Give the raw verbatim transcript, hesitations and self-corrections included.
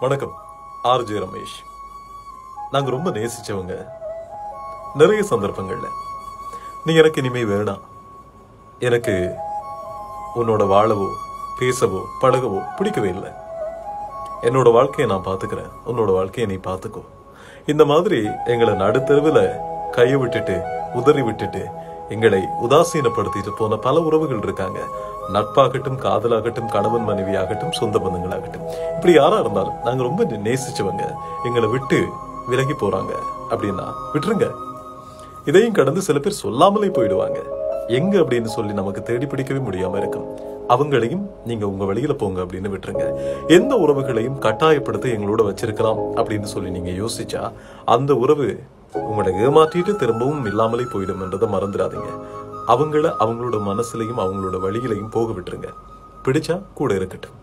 வணக்கம். ஆர்ஜே ரமேஷ். நாங்க ரொம்ப நேசிச்சவங்க நிறைய சந்தர்ப்பங்கள்ல நீ எனக்கு இனிமே வேணாம், எனக்கு உன்னோட வாழவோ பேசவோ பழகவோ பிடிக்கவே இல்லை, என்னோட வாழ்க்கையை நான் பார்த்துக்கிறேன், உன்னோட வாழ்க்கையை நீ பார்த்துக்கோ, இந்த மாதிரி எங்களை நடுத்தருவில் கையை விட்டுட்டு உதறி விட்டுட்டு எங்களை உதாசீனப்படுத்திட்டு போன பல உறவுகள் இருக்காங்க. நட்பாகட்டும், காதலாகட்டும், கணவன் மனைவி ஆகட்டும், சொந்த பந்தங்களாகட்டும், இப்படி யாரா இருந்தாலும் நாங்க ரொம்ப நேசிச்சவங்க எங்களை விட்டு விலகி போறாங்க அப்படின்னா விட்டுருங்க. இதையும் கடந்து சில பேர் சொல்லாமலே போயிடுவாங்க. எங்க அப்படின்னு சொல்லி நமக்கு தேடி பிடிக்கவே முடியாம இருக்கும். அவங்களையும் நீங்க உங்க வழியில போங்க அப்படின்னு விட்டுருங்க. எந்த உறவுகளையும் கட்டாயப்படுத்த எங்களோட வச்சிருக்கலாம் அப்படின்னு சொல்லி நீங்க யோசிச்சா அந்த உறவு உங்களை ஏமாற்றிட்டு திரும்பவும் இல்லாமலே போயிடும் என்றதை மறந்துடாதீங்க. அவங்கள அவங்களோட மனசுலையும் அவங்களோட வழியிலையும் போக விட்டுருங்க. பிடிச்சா கூட இருக்கட்டும்.